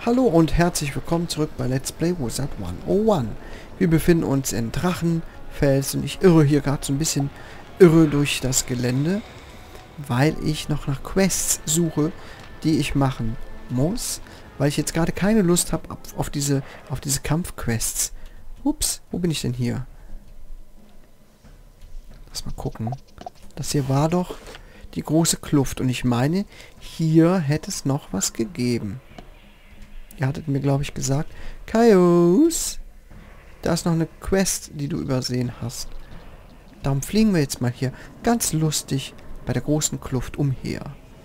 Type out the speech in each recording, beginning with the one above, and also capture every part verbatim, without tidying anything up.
Hallo und herzlich willkommen zurück bei Let's Play Wizard hundertundeins. Wir befinden uns in Drachenfels und ich irre hier gerade so ein bisschen irre durch das Gelände, weil ich noch nach Quests suche, die ich machen muss, weil ich jetzt gerade keine Lust habe auf, auf diese auf diese Kampfquests. Ups, wo bin ich denn hier? Lass mal gucken. Das hier war doch die große Kluft und ich meine, hier hätte es noch was gegeben. Ihr hattet mir, glaube ich, gesagt, Kaius, da ist noch eine Quest, die du übersehen hast. Darum fliegen wir jetzt mal hier ganz lustig bei der großen Kluft umher.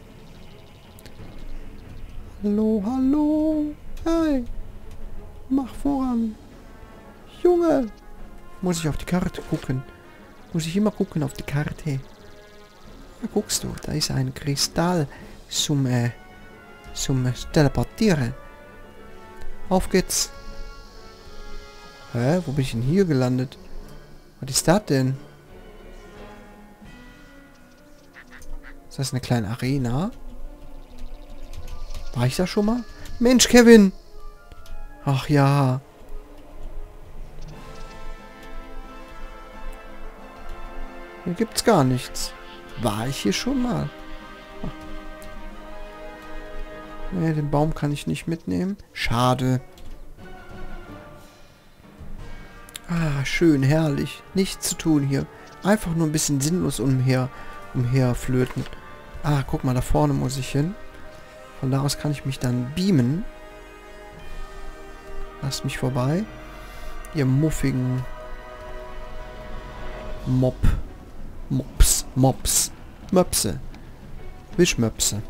Hallo, hallo. Hey. Mach voran. Junge. Muss ich auf die Karte gucken. Muss ich immer gucken auf die Karte. Da guckst du, da ist ein Kristall zum, äh, zum Teleportieren. Auf geht's. Hä? Wo bin ich denn hier gelandet? Was ist das denn? Ist das eine kleine Arena? War ich da schon mal? Mensch, Kevin! Ach ja. Hier gibt's gar nichts. War ich hier schon mal? Ach. Nee, den Baum kann ich nicht mitnehmen. Schade. Ah, schön, herrlich. Nichts zu tun hier. Einfach nur ein bisschen sinnlos umher, umherflöten. Ah, guck mal, da vorne muss ich hin. Von da aus kann ich mich dann beamen. Lasst mich vorbei. Ihr muffigen Mob. Mops. Mops. Möpse. Wischmöpse.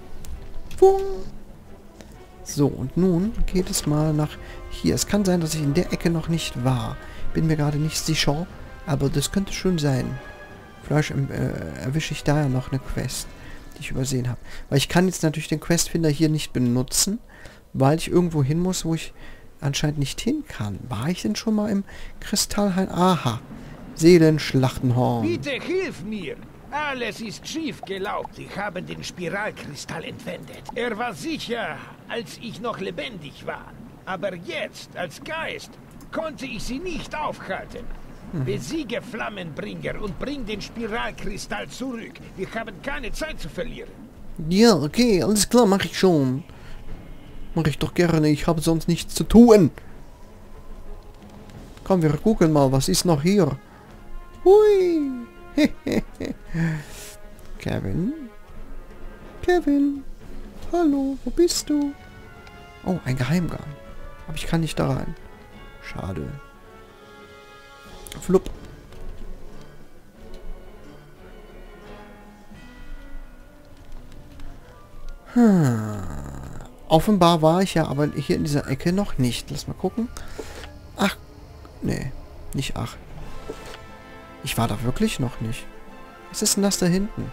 So, und nun geht es mal nach hier. Es kann sein, dass ich in der Ecke noch nicht war. Bin mir gerade nicht sicher, aber das könnte schon sein. Vielleicht äh, erwische ich da ja noch eine Quest, die ich übersehen habe. Weil ich kann jetzt natürlich den Questfinder hier nicht benutzen, weil ich irgendwo hin muss, wo ich anscheinend nicht hin kann. War ich denn schon mal im Kristallhain? Aha. Seelenschlachtenhorn. Bitte hilf mir! Alles ist schief gelaufen. Sie haben den Spiralkristall entwendet. Er war sicher, als ich noch lebendig war. Aber jetzt, als Geist, konnte ich sie nicht aufhalten. Hm. Besiege Flammenbringer und bring den Spiralkristall zurück. Wir haben keine Zeit zu verlieren. Ja, okay, alles klar, mache ich schon. Mache ich doch gerne, ich habe sonst nichts zu tun. Komm, wir gucken mal, was ist noch hier? Hui! Kevin? Kevin? Hallo, wo bist du? Oh, ein Geheimgang. Aber ich kann nicht da rein. Schade. Flupp. Hm. Offenbar war ich ja aber hier in dieser Ecke noch nicht. Lass mal gucken. Ach, nee, nicht ach. Ich war da wirklich noch nicht. Was ist denn das da hinten?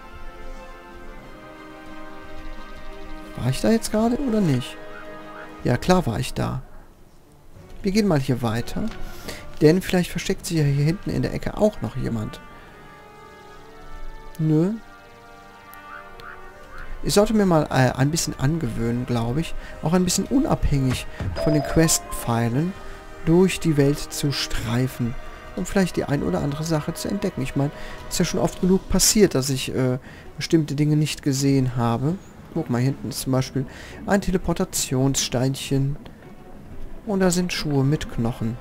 War ich da jetzt gerade oder nicht? Ja, klar war ich da. Wir gehen mal hier weiter. Denn vielleicht versteckt sich ja hier hinten in der Ecke auch noch jemand. Nö. Ich sollte mir mal äh, ein bisschen angewöhnen, glaube ich. Auch ein bisschen unabhängig von den Quest-Pfeilen durch die Welt zu streifen. Um vielleicht die ein oder andere Sache zu entdecken. Ich meine, es ist ja schon oft genug passiert, dass ich äh, bestimmte Dinge nicht gesehen habe. Guck mal, hinten ist zum Beispiel ein Teleportationssteinchen. Und da sind Schuhe mit Knochen.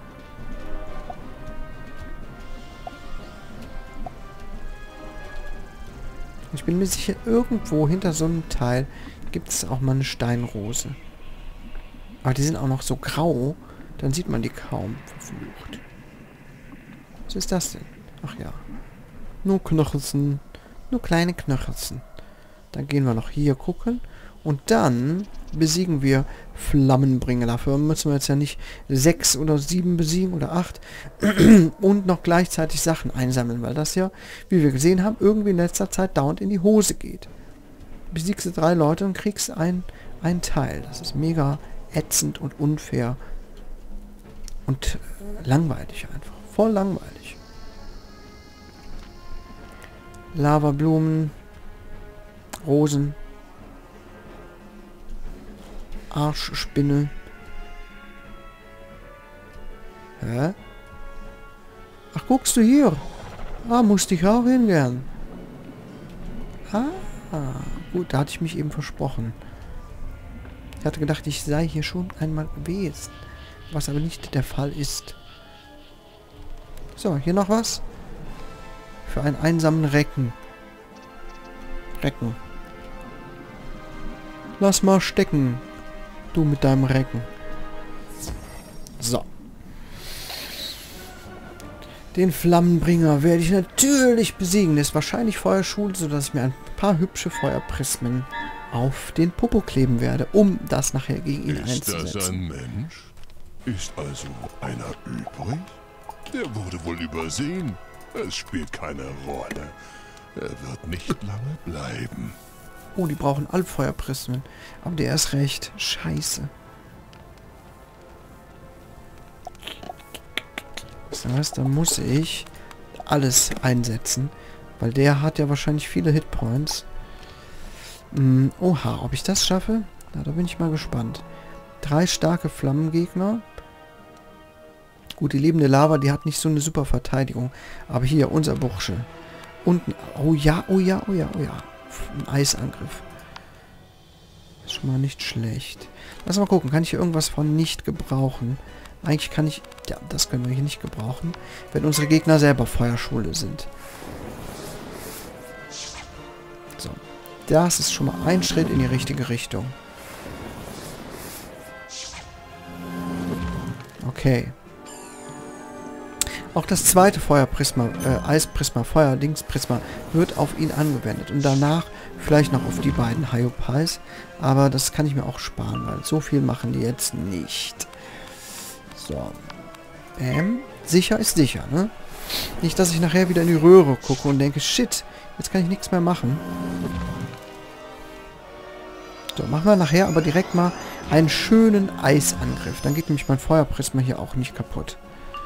Ich bin mir sicher, irgendwo hinter so einem Teil gibt es auch mal eine Steinrose. Aber die sind auch noch so grau, dann sieht man die kaum. Verflucht. Was ist das denn? Ach ja. Nur Knochelsen. Nur kleine Knochelsen. Dann gehen wir noch hier gucken. Und dann besiegen wir Flammenbringer. Dafür müssen wir jetzt ja nicht sechs oder sieben besiegen oder acht. Und noch gleichzeitig Sachen einsammeln. Weil das ja, wie wir gesehen haben, irgendwie in letzter Zeit dauernd in die Hose geht. Besiegst du drei Leute und kriegst ein, ein Teil. Das ist mega ätzend und unfair. Und äh, langweilig einfach. Voll langweilig. Lavablumen. Rosen. Arschspinne. Hä? Ach, guckst du hier? Ah, musste ich auch hingehen. Ah, gut, da hatte ich mich eben versprochen. Ich hatte gedacht, ich sei hier schon einmal gewesen. Was aber nicht der Fall ist. So, hier noch was? Für einen einsamen Recken. Recken. Lass mal stecken. Du mit deinem Recken. So. Den Flammenbringer werde ich natürlich besiegen. Der ist wahrscheinlich Feuerschule, sodass ich mir ein paar hübsche Feuerprismen auf den Popo kleben werde, um das nachher gegen ihn einzusetzen. Ist das ein Mensch? Ist also einer übrig? Der wurde wohl übersehen. Es spielt keine Rolle. Er wird nicht lange bleiben. Oh, die brauchen alle Feuerprismen. Aber der ist recht. Scheiße. Das heißt, da muss ich alles einsetzen. Weil der hat ja wahrscheinlich viele Hitpoints. Hm, oha, ob ich das schaffe? Na, da bin ich mal gespannt. Drei starke Flammengegner. Gut, die lebende Lava, die hat nicht so eine super Verteidigung. Aber hier, unser Bursche. Unten. Oh ja, oh ja, oh ja, oh ja. Ein Eisangriff. Ist schon mal nicht schlecht. Lass mal gucken, kann ich hier irgendwas von nicht gebrauchen? Eigentlich kann ich... Ja, das können wir hier nicht gebrauchen. Wenn unsere Gegner selber Feuerschule sind. So. Das ist schon mal ein Schritt in die richtige Richtung. Okay. Auch das zweite Feuerprisma, äh, Eisprisma, Feuerdingsprisma wird auf ihn angewendet. Und danach vielleicht noch auf die beiden Hyopais. Aber das kann ich mir auch sparen, weil so viel machen die jetzt nicht. So. Bam. Sicher ist sicher, ne? Nicht, dass ich nachher wieder in die Röhre gucke und denke, shit, jetzt kann ich nichts mehr machen. So, machen wir nachher aber direkt mal einen schönen Eisangriff. Dann geht nämlich mein Feuerprisma hier auch nicht kaputt.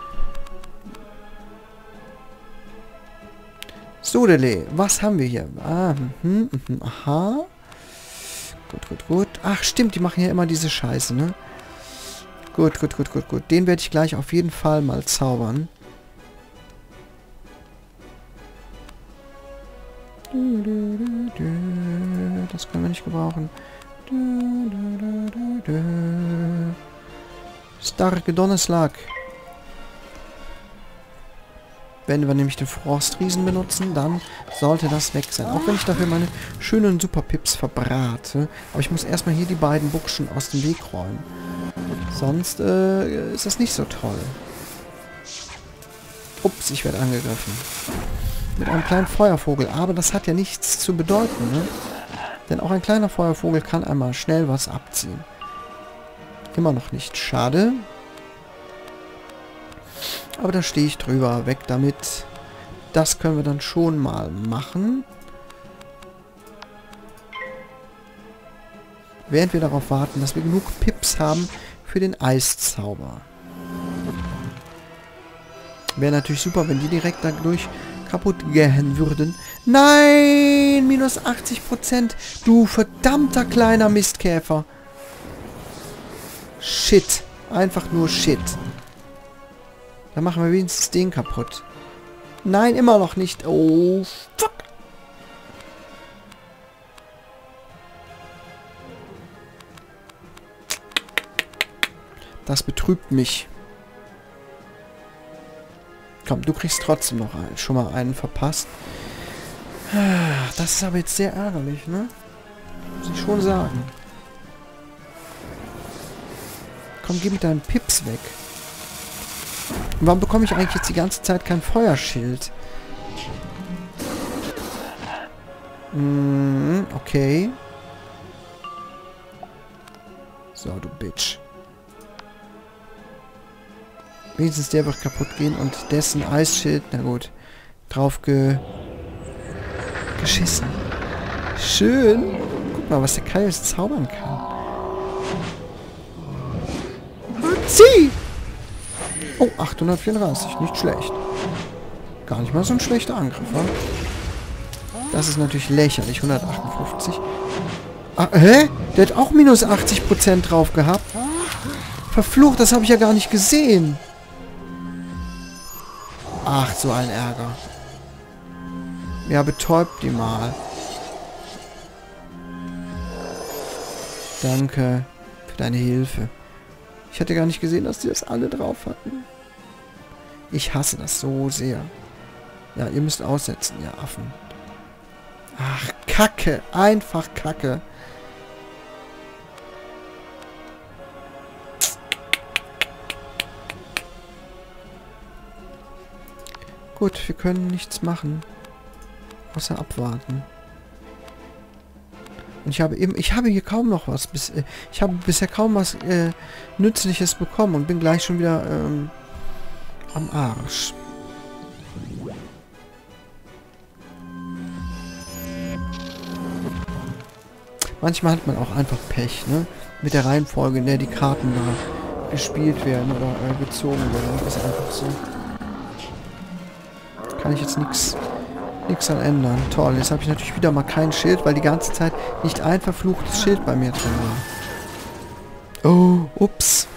So, Dele, was haben wir hier? Ah, mhm, mhm, aha. Gut, gut, gut. Ach, stimmt, die machen ja immer diese Scheiße, ne? Gut, gut, gut, gut, gut. Den werde ich gleich auf jeden Fall mal zaubern. Das können wir nicht gebrauchen. Starke Donnerslag. Wenn wir nämlich den Frostriesen benutzen, dann sollte das weg sein. Auch wenn ich dafür meine schönen Superpips verbrate. Aber ich muss erstmal hier die beiden Buchsen aus dem Weg räumen. Sonst äh, ist das nicht so toll. Ups, ich werde angegriffen. Mit einem kleinen Feuervogel. Aber das hat ja nichts zu bedeuten, ne? Denn auch ein kleiner Feuervogel kann einmal schnell was abziehen. Immer noch nicht. Schade. Aber da stehe ich drüber. Weg damit. Das können wir dann schon mal machen. Während wir darauf warten, dass wir genug Pips haben für den Eiszauber. Wäre natürlich super, wenn die direkt dadurch kaputt gehen würden. Nein! Minus achtzig Prozent. Du verdammter kleiner Mistkäfer. Shit. Einfach nur Shit. Dann machen wir wenigstens den kaputt. Nein, immer noch nicht. Oh, fuck. Das betrübt mich. Komm, du kriegst trotzdem noch einen, schon mal einen verpasst. Das ist aber jetzt sehr ärgerlich, ne? Muss ich schon sagen. Komm, geh mit deinen Pips weg. Und warum bekomme ich eigentlich jetzt die ganze Zeit kein Feuerschild? Mm, okay. So, du Bitch. Wenigstens der wird kaputt gehen und dessen Eisschild, na gut, drauf ge geschissen. Schön. Guck mal, was der Kai jetzt zaubern kann. Zieh! Oh, achthundertvierunddreißig. Nicht schlecht. Gar nicht mal so ein schlechter Angriff, wa? Das ist natürlich lächerlich. hundertachtundfünfzig. Ah, hä? Der hat auch minus achtzig Prozent drauf gehabt. Verflucht, das habe ich ja gar nicht gesehen. Ach, so ein Ärger. Ja, betäubt die mal. Danke für deine Hilfe. Ich hatte gar nicht gesehen, dass die das alle drauf hatten. Ich hasse das so sehr. Ja, ihr müsst aussetzen, ihr Affen. Ach, Kacke. Einfach Kacke. Gut, wir können nichts machen. Außer abwarten. Und ich habe eben, ich habe hier kaum noch was. Bis, äh, ich habe bisher kaum was äh, Nützliches bekommen und bin gleich schon wieder ähm, am Arsch. Manchmal hat man auch einfach Pech, ne? Mit der Reihenfolge, in der die Karten da gespielt werden oder äh, gezogen werden. Das ist einfach so. Kann ich jetzt nichts nichts an ändern. Toll, jetzt habe ich natürlich wieder mal kein Schild, weil die ganze Zeit nicht ein verfluchtes Schild bei mir drin war. Oh, ups.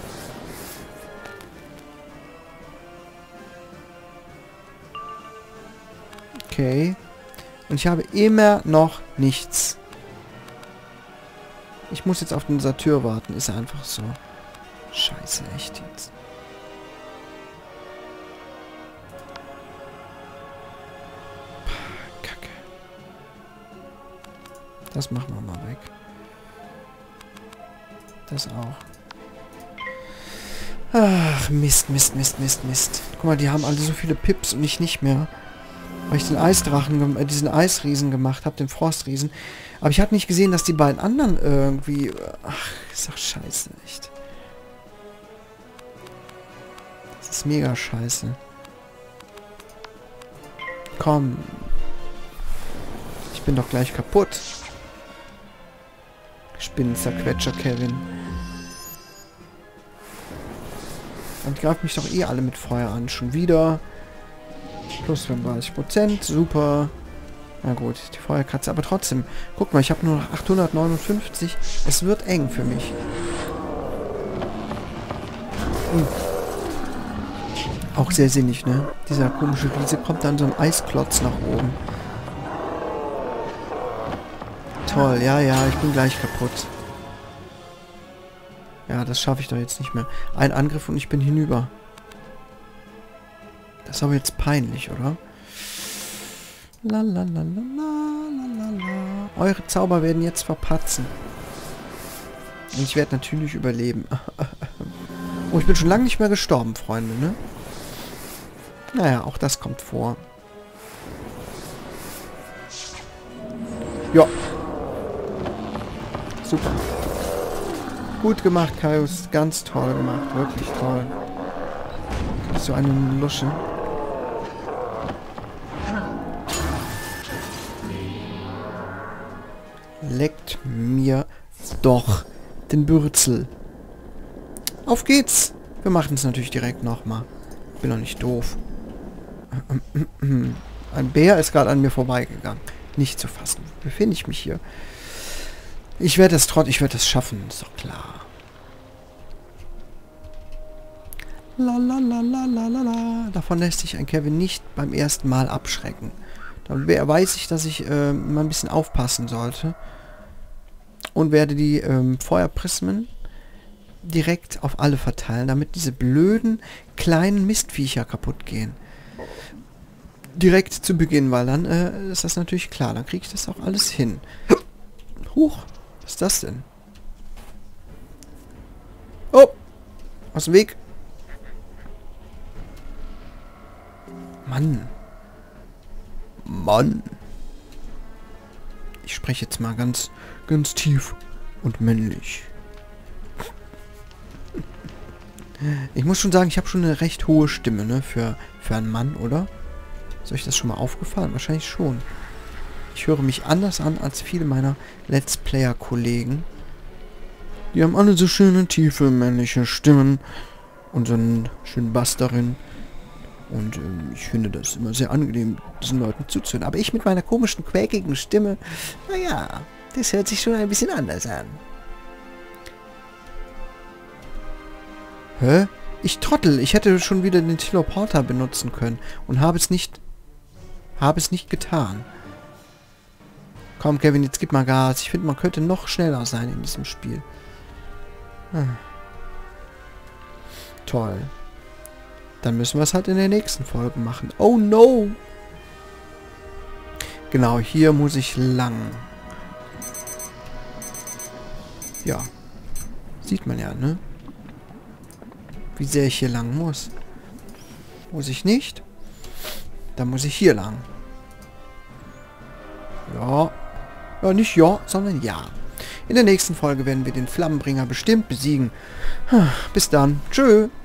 Okay. Und ich habe immer noch nichts. Ich muss jetzt auf den Satyr warten. Ist einfach so. Scheiße, echt jetzt. Kacke. Das machen wir mal weg. Das auch. Ach, Mist, Mist, Mist, Mist, Mist. Guck mal, die haben alle so viele Pips und ich nicht mehr. Weil ich den Eisdrachen, äh, diesen Eisriesen gemacht habe, den Frostriesen. Aber ich hatte nicht gesehen, dass die beiden anderen irgendwie... Ach, ist doch scheiße, echt. Das ist mega scheiße. Komm. Ich bin doch gleich kaputt. Spinnenzerquetscher Kevin. Und die greifen mich doch eh alle mit Feuer an. Schon wieder. Plus fünfunddreißig Prozent. Super. Na gut, die Feuerkatze. Aber trotzdem. Guck mal, ich habe nur noch achthundertneunundfünfzig. Es wird eng für mich. Hm. Auch sehr sinnig, ne? Dieser komische Riese kommt dann so ein Eisklotz nach oben. Toll, ja, ja, ich bin gleich kaputt. Ja, das schaffe ich doch jetzt nicht mehr. Ein Angriff und ich bin hinüber. Das ist aber jetzt peinlich, oder? Lalalala. Eure Zauber werden jetzt verpatzen. Und ich werde natürlich überleben. Oh, ich bin schon lange nicht mehr gestorben, Freunde, ne? Naja, auch das kommt vor. Ja. Super. Gut gemacht, Kaius. Ganz toll gemacht. Wirklich toll. So eine Lusche. Leckt mir doch den Bürzel. Auf geht's. Wir machen es natürlich direkt nochmal. Bin doch nicht doof. Ein Bär ist gerade an mir vorbeigegangen. Nicht zu fassen. Wo befinde ich mich hier? Ich werde es trotz, ich werde es schaffen, ist doch klar. Lalalala. Davon lässt sich ein Kevin nicht beim ersten Mal abschrecken. Da weiß ich, dass ich äh, mal ein bisschen aufpassen sollte. Und werde die ähm, Feuerprismen direkt auf alle verteilen, damit diese blöden kleinen Mistviecher kaputt gehen. Direkt zu Beginn, weil dann äh, ist das natürlich klar. Dann kriege ich das auch alles hin. Huch, was ist das denn? Oh, aus dem Weg. Mann. Mann. Ich spreche jetzt mal ganz, ganz tief und männlich. Ich muss schon sagen, ich habe schon eine recht hohe Stimme, ne, für, für einen Mann, oder? Ist euch das schon mal aufgefallen? Wahrscheinlich schon. Ich höre mich anders an als viele meiner Let's Player-Kollegen. Die haben alle so schöne, tiefe, männliche Stimmen und so einen schönen Bass darin. Und ähm, ich finde das immer sehr angenehm, diesen Leuten zuzuhören. Aber ich mit meiner komischen, quäkigen Stimme, naja, Das hört sich schon ein bisschen anders an. Hä? Ich Trottel. Ich hätte schon wieder den Teleporter benutzen können. Und habe es nicht... Habe es nicht getan. Komm, Kevin, jetzt gib mal Gas. Ich finde, man könnte noch schneller sein in diesem Spiel. Hm. Toll. Dann müssen wir es halt in der nächsten Folge machen. Oh no! Genau, hier muss ich lang. Ja. Sieht man ja, ne? Wie sehr ich hier lang muss. Muss ich nicht? Dann muss ich hier lang. Ja. Ja, nicht ja, sondern ja. In der nächsten Folge werden wir den Flammenbringer bestimmt besiegen. Bis dann. Tschö.